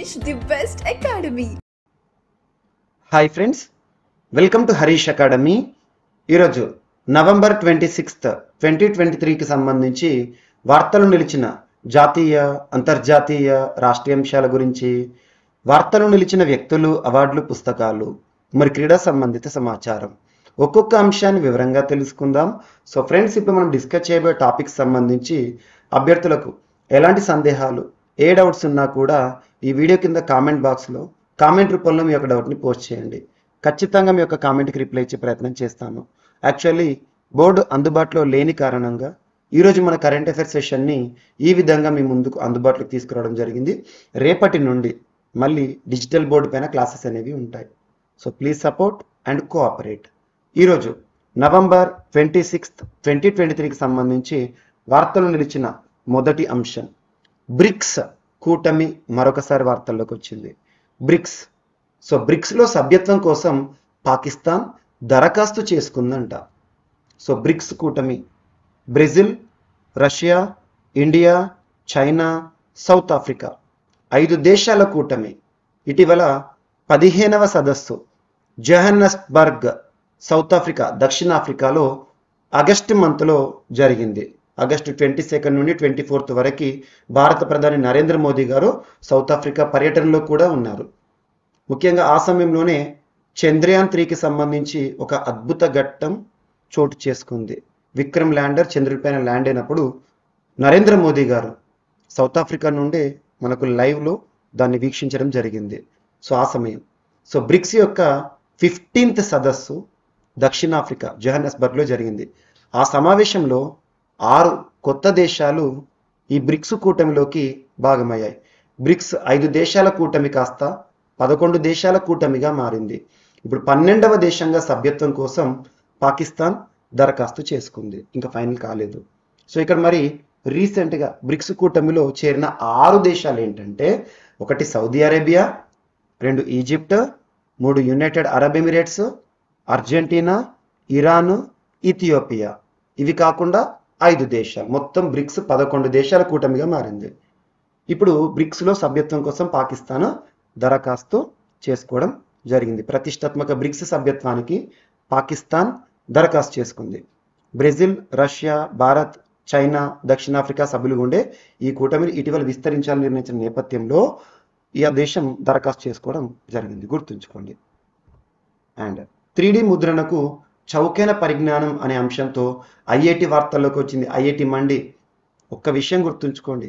Harish, the best academy. Hi friends, welcome to Harish academy. ఈరోజు November 26, 2023కి సంబంధించి వార్తలు నిలిచిన జాతీయ, అంతర్జాతీయ, రాష్ట్రీయ అంశాల గురించి, వార్తలు నిలిచిన వ్యక్తులు, అవార్డులు, పుస్తకాలు, మరి క్రీడా సంబంధిత సమాచారం, ఒక్కొక్క అంశాన్ని వివరంగా తెలుసుకుందాం. సో ఫ్రెండ్స్, ఇప్పుడు మనం డిస్కస్ చేయబోయే టాపిక్ సంబంధించి అభ్యర్థులకు ఎలాంటి సందేహాలు, ఏ డౌట్స్ ఉన్నా కూడా ఈ వీడియో కింద కామెంట్ బాక్స్లో కామెంట్ రూపంలో మీ యొక్క డౌట్ని పోస్ట్ చేయండి. ఖచ్చితంగా మీ యొక్క కామెంట్కి రిప్లై ఇచ్చే ప్రయత్నం చేస్తాను. యాక్చువల్లీ బోర్డు అందుబాటులో లేని కారణంగా ఈరోజు మన కరెంట్ అఫైర్స్ సెషన్ని ఈ విధంగా మీ ముందుకు అందుబాటులోకి తీసుకురావడం జరిగింది. రేపటి నుండి మళ్ళీ డిజిటల్ బోర్డు పైన క్లాసెస్ అనేవి ఉంటాయి. So please support and cooperate. ఈరోజు నవంబర్ 26, 2023కి సంబంధించి వార్తలు నిలిచిన మొదటి అంశం బ్రిక్స్ కూటమి మరొకసారి వార్తల్లోకి వచ్చింది. బ్రిక్స్. సో బ్రిక్స్లో సభ్యత్వం కోసం పాకిస్తాన్ దరఖాస్తు చేసుకుందంట. సో బ్రిక్స్ కూటమి Brazil, Russia, India, China, South Africa 5 దేశాల కూటమి ఇటీవల 15వ సదస్సు జోహాన్నెస్బర్గ్, సౌత్ ఆఫ్రికా, దక్షిణాఫ్రికాలో ఆగస్టు మంత్లో జరిగింది. ఆగస్టు 22 నుండి 24 వరకు భారత ప్రధాని నరేంద్ర మోదీ గారు సౌత్ ఆఫ్రికా పర్యటనలో కూడా ఉన్నారు. ముఖ్యంగా ఆ సమయంలోనే చంద్రయాన్ 3కి సంబంధించి ఒక అద్భుత ఘట్టం చోటు చేసుకుంది. విక్రమ్ ల్యాండర్ చంద్రుడిపైన ల్యాండ్ అయినప్పుడు నరేంద్ర మోదీ గారు సౌత్ ఆఫ్రికా నుండే మనకు లైవ్లో దాన్ని వీక్షించడం జరిగింది. సో ఆ సమయం బ్రిక్స్ యొక్క 15th సదస్సు దక్షిణాఫ్రికా జోహాన్నెస్బర్గ్లో జరిగింది. ఆ సమావేశంలో 6 కొత్త దేశాలు ఈ బ్రిక్స్ కూటమిలోకి భాగమయ్యాయి. బ్రిక్స్ 5 దేశాల కూటమి కాస్త 11 దేశాల కూటమిగా మారింది. ఇప్పుడు 12వ దేశంగా సభ్యత్వం కోసం పాకిస్తాన్ దరఖాస్తు చేసుకుంది. ఇంకా ఫైనల్ కాలేదు. సో ఇక్కడ మరి రీసెంట్గా బ్రిక్స్ కూటమిలో చేరిన 6 దేశాలు ఏంటంటే, 1 Saudi Arabia, 2 Egypt, 3 United Arab Emirates, Argentina, Iran, Ethiopia. ఇవి కాకుండా 5 దేశాలు, మొత్తం బ్రిక్స్ 11 దేశాల కూటమిగా మారింది. ఇప్పుడు బ్రిక్స్లో సభ్యత్వం కోసం పాకిస్తాన్ దరఖాస్తు చేసుకోవడం జరిగింది. ప్రతిష్టాత్మక బ్రిక్స్ సభ్యత్వానికి పాకిస్తాన్ దరఖాస్తు చేసుకుంది. బ్రెజిల్, రష్యా, భారత్, చైనా, దక్షిణాఫ్రికా సభ్యులు ఉండే ఈ కూటమిని ఇటీవల విస్తరించాలని నిర్ణయించిన నేపథ్యంలో ఈ దేశం దరఖాస్తు చేసుకోవడం జరిగింది, గుర్తుంచుకోండి. అండ్ 3D ముద్రణకు చౌకైన పరిజ్ఞానం అనే అంశంతో ఐఐటి వార్తల్లోకి వచ్చింది. ఐఐటి మండి. ఒక్క విషయం గుర్తుంచుకోండి,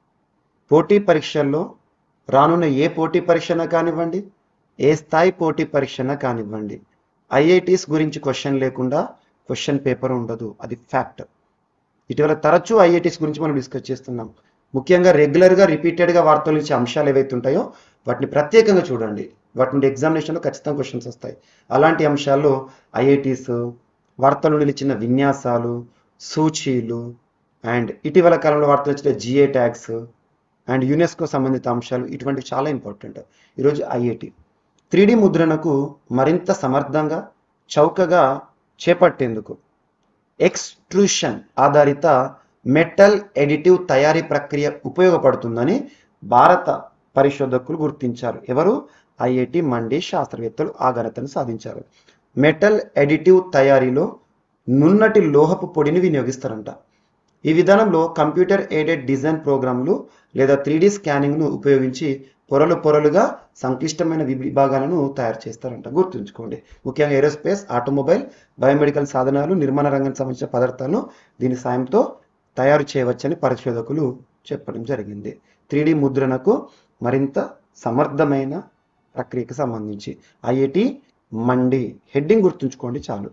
పోటీ పరీక్షల్లో రానున్న ఏ పోటీ పరీక్షన కానివ్వండి, ఏ స్థాయి పోటీ పరీక్షన కానివ్వండి, ఐఐటీస్ గురించి క్వశ్చన్ లేకుండా క్వశ్చన్ పేపర్ ఉండదు. అది ఫ్యాక్ట్. ఇటీవల తరచూ ఐఐటీస్ గురించి మనం డిస్కస్ చేస్తున్నాం. ముఖ్యంగా రెగ్యులర్గా రిపీటెడ్గా వార్తలు ఇచ్చే అంశాలు ఏవైతే ఉంటాయో వాటిని ప్రత్యేకంగా చూడండి. వాటి నుండి ఎగ్జామినేషన్లో ఖచ్చితంగా క్వశ్చన్స్ వస్తాయి. అలాంటి అంశాల్లో ఐఐటీస్, వార్తలు నిలిచిన విన్యాసాలు, సూచీలు, అండ్ ఇటీవల కాలంలో వార్తలు వచ్చిన జిఏ ట్యాగ్స్ అండ్ యునెస్కో సంబంధిత అంశాలు, ఇటువంటివి చాలా ఇంపార్టెంట్. ఈరోజు ఐఐటి 3D ముద్రణకు మరింత సమర్థంగా, చౌకగా చేపట్టేందుకు ఎక్స్ట్రూషన్ ఆధారిత మెటల్ ఎడిటివ్ తయారీ ప్రక్రియ ఉపయోగపడుతుందని భారత పరిశోధకులు గుర్తించారు. ఎవరు? ఐఐటి మండి శాస్త్రవేత్తలు ఆ ఘనతను సాధించారు. మెటల్ ఎడిటివ్ తయారీలో నున్నటి లోహపు పొడిని వినియోగిస్తారంట. ఈ విధానంలో కంప్యూటర్ ఎయిడెడ్ డిజైన్ ప్రోగ్రాంలు లేదా 3D స్కానింగ్ను ఉపయోగించి పొరలుగా సంక్లిష్టమైన విభాగాలను తయారు చేస్తారంట. గుర్తుంచుకోండి. ముఖ్యంగా ఏరోస్పేస్, ఆటోమొబైల్, బయోమెడికల్ సాధనాలు, నిర్మాణ రంగానికి సంబంధించిన పదార్థాలను దీని సాయంతో తయారు చేయవచ్చని పరిశోధకులు చెప్పడం జరిగింది. 3D ముద్రణకు మరింత సమర్థమైన ప్రక్రియకు సంబంధించి ఐఐటి మండి హెడ్డింగ్ గుర్తుంచుకోండి చాలు.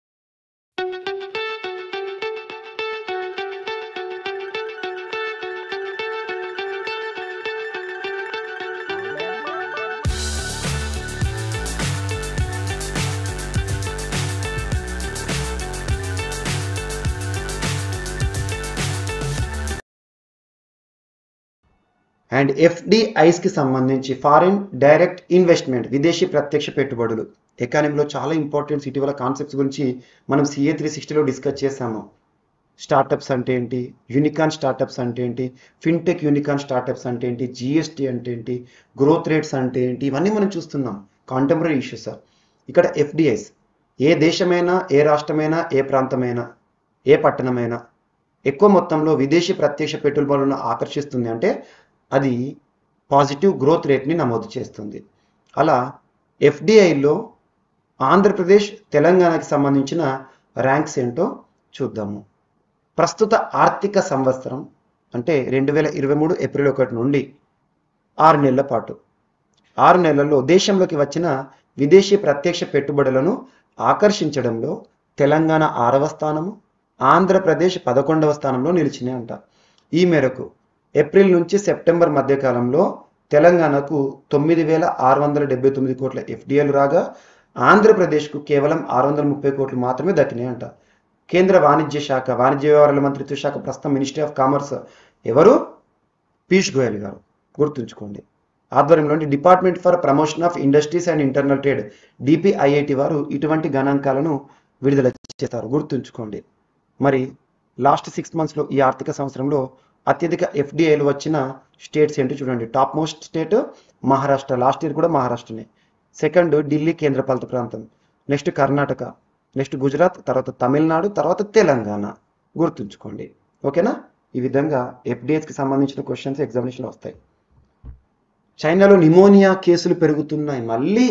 అండ్ ఎఫ్డిఐస్కి సంబంధించి ఫారిన్ డైరెక్ట్ ఇన్వెస్ట్మెంట్, విదేశీ ప్రత్యక్ష పెట్టుబడులు ఎకానమీలో చాలా ఇంపార్టెంట్. ఇటీవల కాన్సెప్ట్స్ గురించి మనం CA 360లో డిస్కస్ చేసాము. స్టార్టప్స్ అంటే ఏంటి, యూనికాన్ స్టార్టప్స్ అంటే ఏంటి, ఫిన్టెక్ యూనికాన్ స్టార్టప్స్ అంటే ఏంటి, జిఎస్టీ అంటే ఏంటి, గ్రోత్ రేట్స్ అంటే ఏంటి, ఇవన్నీ మనం చూస్తున్నాం కాంటెంపరీ ఇష్యూస్. ఇక్కడ ఎఫ్డిఐస్ ఏ దేశమైనా, ఏ రాష్ట్రమైనా, ఏ ప్రాంతమైనా, ఏ పట్టణమైనా ఎక్కువ మొత్తంలో విదేశీ ప్రత్యక్ష పెట్టుబడులను ఆకర్షిస్తుంది అంటే అది పాజిటివ్ గ్రోత్ రేట్ని నమోదు చేస్తుంది. అలా ఎఫ్డిఐలో ఆంధ్రప్రదేశ్, తెలంగాణకి సంబంధించిన ర్యాంక్స్ ఏంటో చూద్దాము. ప్రస్తుత ఆర్థిక సంవత్సరం అంటే 2023 ఏప్రిల్ 1 నుండి 6 నెలల పాటు 6 నెలల్లో దేశంలోకి వచ్చిన విదేశీ ప్రత్యక్ష పెట్టుబడులను ఆకర్షించడంలో తెలంగాణ 6వ స్థానము, ఆంధ్రప్రదేశ్ 11వ స్థానంలో నిలిచినాయి అంట. ఈ మేరకు ఏప్రిల్ నుంచి సెప్టెంబర్ మధ్యకాలంలో తెలంగాణకు 9,679 కోట్ల ఎఫ్డిఐలు రాగా ఆంధ్రప్రదేశ్కు కేవలం 630 కోట్లు మాత్రమే దక్కినాయి అంట. కేంద్ర వాణిజ్య వ్యవహారాల మంత్రిత్వ శాఖ ప్రస్తుతం మినిస్ట్రీ ఆఫ్ కామర్స్ ఎవరు, పీయూష్ గోయల్ గారు గుర్తుంచుకోండి. ఆధ్వర్యంలోని department for promotion of industries and internal trade DPIIT వారు ఇటువంటి గణాంకాలను విడుదల చేస్తారు, గుర్తుంచుకోండి. మరి లాస్ట్ 6 monthsలో ఈ ఆర్థిక సంవత్సరంలో అత్యధిక ఎఫ్డిఐలు వచ్చిన స్టేట్స్ ఏంటో చూడండి. Top most state Maharashtra, last year కూడా మహారాష్ట్రనే. సెకండ్ ఢిల్లీ కేంద్రపాలిత ప్రాంతం, నెక్స్ట్ కర్ణాటక, నెక్స్ట్ గుజరాత్, తర్వాత తమిళనాడు, తర్వాత తెలంగాణ, గుర్తుంచుకోండి. ఓకేనా? ఈ విధంగా ఎఫ్డిఐస్కి సంబంధించిన క్వశ్చన్స్ ఎగ్జామినేషన్లో వస్తాయి. చైనాలో నిమోనియా కేసులు పెరుగుతున్నాయి. మళ్ళీ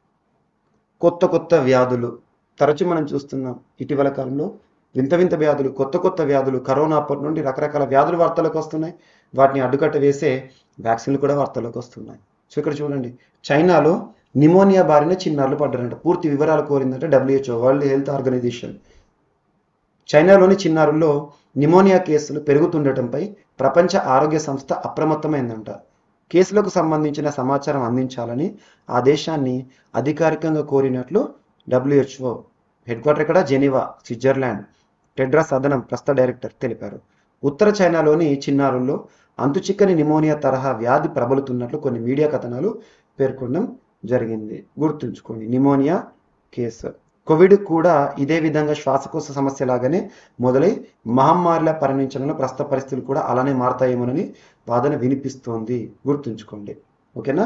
కొత్త వ్యాధులు తరచూ మనం చూస్తున్నాం. ఇటీవల కాలంలో వింత వ్యాధులు, కొత్త వ్యాధులు, కరోనా అప్పటి నుండి రకరకాల వ్యాధులు వార్తలకు వస్తున్నాయి. వాటిని అడ్డుకట్ట వేసే వ్యాక్సిన్లు కూడా వార్తలకు వస్తున్నాయి. సో ఇక్కడ చూడండి, చైనాలో నిమోనియా బారిన చిన్నారులు పడ్డారంట. పూర్తి వివరాలు కోరిందంటే WHO, వరల్డ్ హెల్త్ ఆర్గనైజేషన్. చైనాలోని చిన్నారుల్లో నిమోనియా కేసులు పెరుగుతుండటంపై ప్రపంచ ఆరోగ్య సంస్థ అప్రమత్తమైందంట. కేసులకు సంబంధించిన సమాచారం అందించాలని ఆ దేశాన్ని అధికారికంగా కోరినట్లు WHO హెడ్ క్వార్టర్ ఇక్కడ జెనీవా, స్విట్జర్లాండ్, టెడ్రాస్ అదనం ప్రస్తుత డైరెక్టర్ తెలిపారు. ఉత్తర చైనాలోని చిన్నారుల్లో అంతుచిక్కని నిమోనియా తరహా వ్యాధి ప్రబలుతున్నట్లు కొన్ని మీడియా కథనాలు పేర్కొనడం జరిగింది. గుర్తుంచుకోండి, నిమోనియా కేసు. కోవిడ్ కూడా ఇదే విధంగా శ్వాసకోశ సమస్య లాగానే మొదలై మహమ్మారిలా పరిణించడంలో ప్రస్తుత పరిస్థితులు కూడా అలానే మారతాయేమోనని వాదన వినిపిస్తోంది. గుర్తుంచుకోండి. ఓకేనా?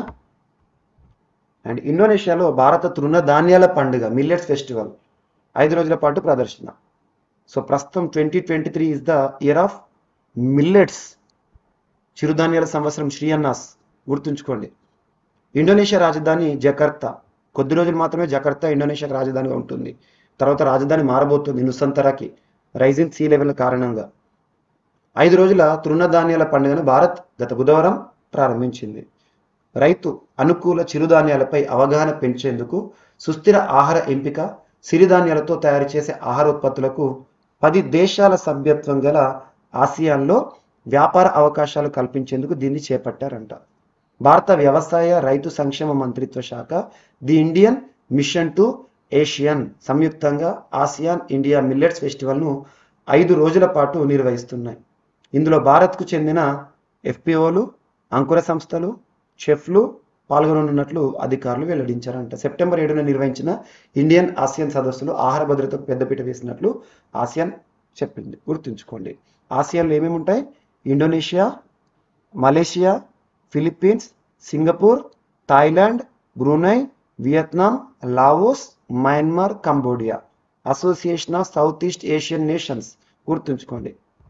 అండ్ ఇండోనేషియాలో భారత తృణధాన్యాల పండుగ మిల్లెట్స్ ఫెస్టివల్ 5 రోజుల పాటు ప్రదర్శన. సో ప్రస్తుతం 2023 is the year of millets, చిరుధాన్యాల సంవత్సరం, శ్రీ అన్నాస్. గుర్తుంచుకోండి. ఇండోనేషియా రాజధాని జకర్తా. కొద్ది రోజులు మాత్రమే జకర్తా ఇండోనేషియా రాజధానిగా ఉంటుంది. తర్వాత రాజధాని మారబోతుంది నుసంతరాకి రైజింగ్ సీ లెవెల్ కారణంగా. 5 రోజుల తృణధాన్యాల పండుగను భారత్ గత బుధవారం ప్రారంభించింది. రైతు అనుకూల చిరుధాన్యాలపై అవగాహన పెంచేందుకు సుస్థిర ఆహార ఎంపిక, సిరిధాన్యాలతో తయారు చేసే ఆహార ఉత్పత్తులకు 10 దేశాల సభ్యత్వం గల ఆసియాన్లో వ్యాపార అవకాశాలు కల్పించేందుకు దీన్ని చేపట్టారంట. భారత వ్యవసాయ రైతు సంక్షేమ మంత్రిత్వ శాఖ, the Indian mission to ASEAN సంయుక్తంగా ఆసియాన్ ఇండియా మిల్లెట్స్ ఫెస్టివల్ను 5 రోజుల పాటు నిర్వహిస్తున్నాయి. ఇందులో భారత్కు చెందిన FPOలు, అంకుర సంస్థలు, చెఫ్లు పాల్గొననున్నట్లు అధికారులు వెల్లడించారంట. సెప్టెంబర్ 7న నిర్వహించిన ఇండియన్ ఆసియన్ సదస్సులో ఆహార భద్రతకు పెద్దపీట వేసినట్లు ఆసియాన్ చెప్పింది. గుర్తుంచుకోండి, ఆసియాన్లో ఏమేమి ఉంటాయి? Indonesia, Malaysia, Philippines, Singapore, Thailand, Brunei, Vietnam, Laos, Myanmar, Cambodia. Association of south east Asian nations. గుర్తుంచుకోండి.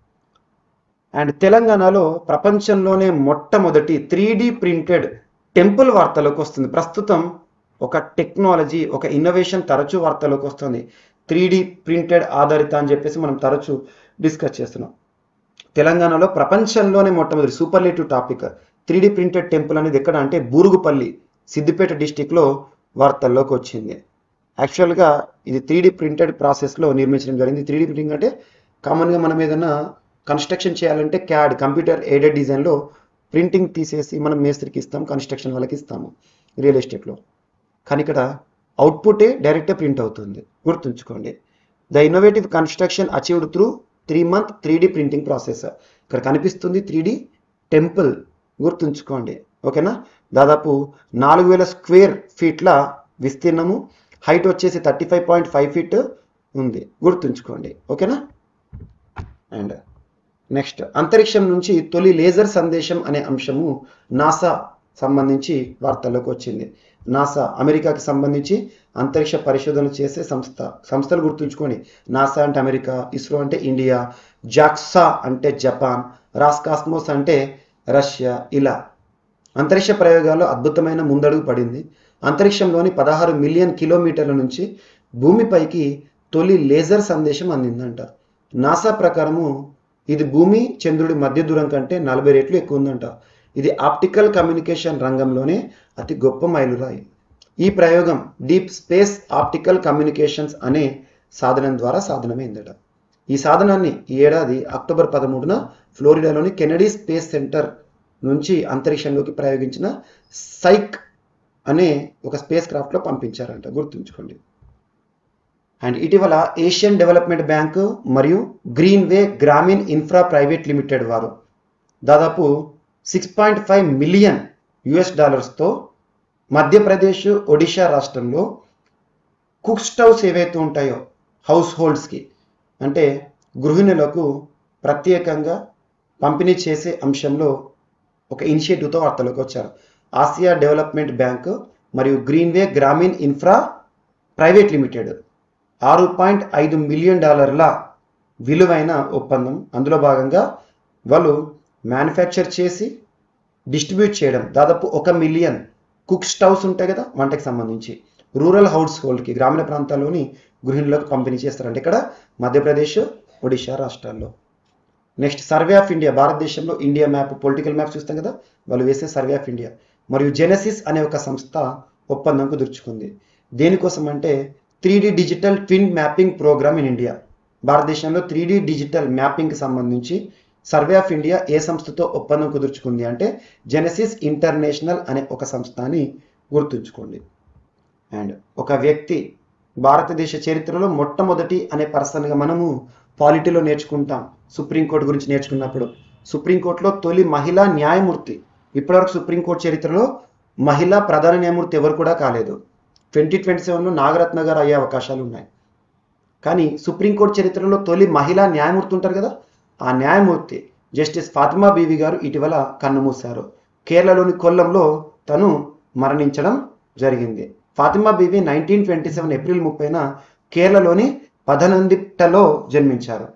అండ్ తెలంగాణలో ప్రపంచంలోనే మొట్టమొదటి 3D ప్రింటెడ్ టెంపుల్ వార్తలోకి వస్తుంది. ప్రస్తుతం ఒక టెక్నాలజీ, ఒక ఇన్నోవేషన్ తరచూ వార్తలోకి వస్తుంది. 3D ప్రింటెడ్ ఆధారిత అని చెప్పేసి మనం తరచూ డిస్కస్ చేస్తున్నాం. తెలంగాణలో ప్రపంచంలోనే మొట్టమొదటి superlative topic 3D printed temple అనేది ఎక్కడ అంటే బూరుగుపల్లి, సిద్దిపేట డిస్టిక్లో వార్తల్లోకి వచ్చింది. యాక్చువల్గా ఇది 3D ప్రింటెడ్ ప్రాసెస్లో నిర్మించడం జరిగింది. 3D ప్రింటింగ్ అంటే కామన్గా మనం ఏదైనా కన్స్ట్రక్షన్ చేయాలంటే CAD, కంప్యూటర్ ఎయిడెడ్ డిజైన్లో ప్రింటింగ్ తీసేసి మనం మేస్త్రికి ఇస్తాం, కన్స్ట్రక్షన్ వాళ్ళకి ఇస్తాము రియల్ ఎస్టేట్లో. కానీ ఇక్కడ అవుట్పుటే డైరెక్ట్గా ప్రింట్ అవుతుంది. గుర్తుంచుకోండి. The innovative construction achieved through 3-month 3D printing process. ఇక్కడ కనిపిస్తుంది 3D టెంపుల్. గుర్తుంచుకోండి. ఓకేనా? దాదాపు 4000 స్క్వేర్ ఫీట్ల విస్తీర్ణము, హైట్ వచ్చేసి 35.5 feet ఉంది. గుర్తుంచుకోండి. ఓకేనా? అండ్ నెక్స్ట్, అంతరిక్షం నుంచి తొలి లేజర్ సందేశం అనే అంశము నాసా సంబంధించి వార్తల్లోకి వచ్చింది. నాసా అమెరికాకి సంబంధించి అంతరిక్ష పరిశోధనలు చేసే సంస్థలు గుర్తుంచుకొని, నాసా అంటే అమెరికా, ఇస్రో అంటే ఇండియా, జాక్సా అంటే జపాన్, రాస్కాస్మోస్ అంటే రష్యా. ఇలా అంతరిక్ష ప్రయోగాల్లో అద్భుతమైన ముందడుగు పడింది. అంతరిక్షంలోని 16 మిలియన్ కిలోమీటర్ల నుంచి భూమిపైకి తొలి లేజర్ సందేశం అందిందంట. నాసా ప్రకారము ఇది భూమి చంద్రుడి మధ్య దూరం కంటే 40 రెట్లు ఎక్కువ ఉందంట. ఇది ఆప్టికల్ కమ్యూనికేషన్ రంగంలోనే అతి గొప్ప మైలురాయి. ఈ ప్రయోగం డీప్ స్పేస్ ఆప్టికల్ కమ్యూనికేషన్స్ అనే సాధనం ద్వారా సాధనమైందట. ఈ సాధనాన్ని ఈ ఏడాది అక్టోబర్ 13న ఫ్లోరిడాలోని కెనడీ స్పేస్ సెంటర్ నుంచి అంతరిక్షంలోకి ప్రయోగించిన సైక్ అనే ఒక స్పేస్ క్రాఫ్ట్లో పంపించారంట, గుర్తుంచుకోండి. అండ్ ఇటీవల ఏషియన్ డెవలప్మెంట్ బ్యాంకు మరియు Greenway Grameen infra private limited వారు దాదాపు $6.5 మిలియన్ మధ్యప్రదేశ్, ఒడిషా రాష్ట్రంలో కుక్ స్టవ్స్ ఏవైతే ఉంటాయో హౌస్ హోల్డ్స్కి, అంటే గృహిణులకు ప్రత్యేకంగా పంపిణీ చేసే అంశంలో ఒక ఇనిషియేటివ్తో వార్తలోకి వచ్చారు. ఆసియా డెవలప్మెంట్ బ్యాంకు మరియు Greenway Grameen infra private limited $6.5 million విలువైన ఒప్పందం. అందులో భాగంగా వాళ్ళు మ్యానుఫ్యాక్చర్ చేసి డిస్ట్రిబ్యూట్ చేయడం, దాదాపు 1 మిలియన్ కుక్ స్టవ్స్ ఉంటాయి కదా వంటకి సంబంధించి, రూరల్ హౌస్ హోల్డ్కి, గ్రామీణ ప్రాంతాల్లోని గృహిణులకు పంపిణీ చేస్తారంటే ఇక్కడ మధ్యప్రదేశ్, ఒడిషా రాష్ట్రాల్లో. నెక్స్ట్, సర్వే ఆఫ్ ఇండియా, భారతదేశంలో ఇండియా మ్యాప్, పొలిటికల్ మ్యాప్ చూస్తాం కదా, వాళ్ళు వేసే సర్వే ఆఫ్ ఇండియా మరియు జెనెసిస్ అనే ఒక సంస్థ ఒప్పందం కుదుర్చుకుంది. దేనికోసం అంటే 3D digital twin mapping program in India. భారతదేశంలో 3D డిజిటల్ మ్యాపింగ్కి సంబంధించి సర్వే ఆఫ్ ఇండియా ఏ సంస్థతో ఒప్పందం కుదుర్చుకుంది అంటే జెనెసిస్ ఇంటర్నేషనల్ అనే ఒక సంస్థని గుర్తుంచుకోండి. అండ్ ఒక వ్యక్తి భారతదేశ చరిత్రలో మొట్టమొదటి అనే పర్సన్గా మనము పాలిటీలో నేర్చుకుంటాం. సుప్రీంకోర్టు గురించి నేర్చుకున్నప్పుడు సుప్రీంకోర్టులో తొలి మహిళా న్యాయమూర్తి. ఇప్పటివరకు సుప్రీంకోర్టు చరిత్రలో మహిళా ప్రధాన న్యాయమూర్తి ఎవరు కూడా కాలేదు. 2027లో నాగరత్న గారు అయ్యే అవకాశాలు ఉన్నాయి. కానీ సుప్రీంకోర్టు చరిత్రలో తొలి మహిళా న్యాయమూర్తి ఉంటారు కదా, ఆ న్యాయమూర్తి జస్టిస్ ఫాతిమా బీవి గారు ఇటీవల కన్నుమూశారు. కేరళలోని కొల్లంలో తను మరణించడం జరిగింది. ఫాతిమా బీవి 1927 ఏప్రిల్ 30న కేరళలోని పదనందిట్టలో జన్మించారు.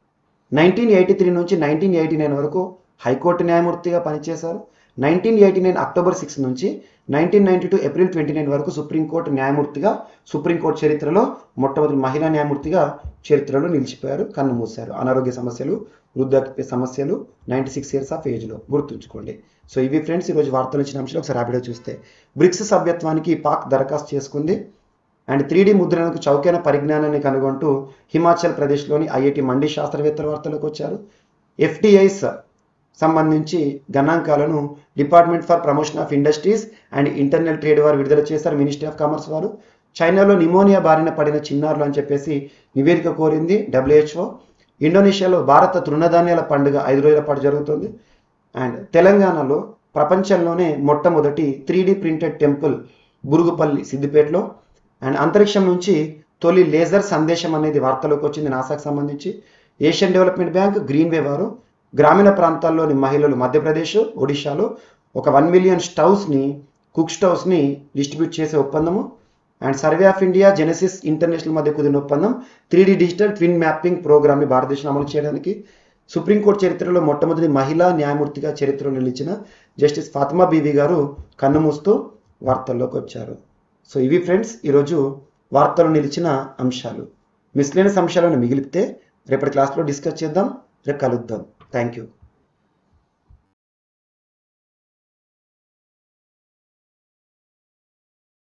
1983 నుంచి 1989 వరకు హైకోర్టు న్యాయమూర్తిగా పనిచేశారు. 1989 అక్టోబర్ 6 నుంచి 1992 ఏప్రిల్ 29 వరకు సుప్రీంకోర్టు న్యాయమూర్తిగా, సుప్రీంకోర్టు చరిత్రలో మొట్టమొదటి మహిళా న్యాయమూర్తిగా చరిత్రలో నిలిచిపోయారు, కన్నుమూశారు. అనారోగ్య సమస్యలు, వృద్ధాప్య సమస్యలు, 96 ఇయర్స్ ఆఫ్ ఏజ్లో, గుర్తుంచుకోండి. సో ఇవి ఫ్రెండ్స్ ఈరోజు వార్తలు ఇచ్చిన అంశాలు. ఒకసారి ర్యాపిడో చూస్తే, బ్రిక్స్ సభ్యత్వానికి పాక్ దరఖాస్తు చేసుకుంది. అండ్ 3D ముద్రణకు చౌకైన పరిజ్ఞానాన్ని కనుగొంటూ హిమాచల్ ప్రదేశ్లోని ఐఐటి మండి శాస్త్రవేత్తల వార్తలకు వచ్చారు. FDIs సంబంధించి గణాంకాలను department for promotion of industries and internal trade వారు విడుదల చేశారు, మినిస్ట్రీ ఆఫ్ కామర్స్ వారు. చైనాలో నిమోనియా బారిన పడిన చిన్నారులు అని చెప్పేసి నివేదిక కోరింది WHO. ఇండోనేషియాలో భారత తృణధాన్యాల పండుగ 5 రోజుల పాటు జరుగుతుంది. అండ్ తెలంగాణలో ప్రపంచంలోనే మొట్టమొదటి 3D ప్రింటెడ్ టెంపుల్ బురుగుపల్లి సిద్దిపేటలో. అండ్ అంతరిక్షం నుంచి తొలి లేజర్ సందేశం అనేది వార్తలోకి వచ్చింది నాసాకు సంబంధించి. ఏషియన్ డెవలప్మెంట్ బ్యాంక్, గ్రీన్వే వారు గ్రామీణ ప్రాంతాల్లోని మహిళలు మధ్యప్రదేశ్, ఒడిశాలో ఒక 1 మిలియన్ కుక్ స్టవ్స్ని డిస్ట్రిబ్యూట్ చేసే ఒప్పందము. And survey of India, Genesis international మధ్య కుదిరిన ఒప్పందం 3D డిజిటల్ ట్విన్ మ్యాపింగ్ ప్రోగ్రామ్ని భారతదేశం అమలు చేయడానికి. సుప్రీంకోర్టు చరిత్రలో మొట్టమొదటి మహిళా న్యాయమూర్తిగా చరిత్రలో నిలిచిన జస్టిస్ ఫాతిమా బీవి గారు కన్నుమూస్తూ వార్తల్లోకి వచ్చారు. సో ఇవి ఫ్రెండ్స్ ఈరోజు వార్తలు నిలిచిన అంశాలు. మిస్లేనియస్ అంశాలను మిగిలితే రేపటి క్లాస్లో డిస్కస్ చేద్దాం. రేపు కలుద్దాం. Thank you.